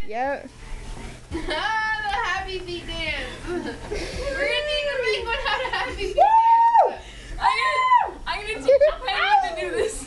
Yep. The happy feet dance. We're gonna teach the penguin how to happy feet dance. I'm gonna teach the penguin to do this.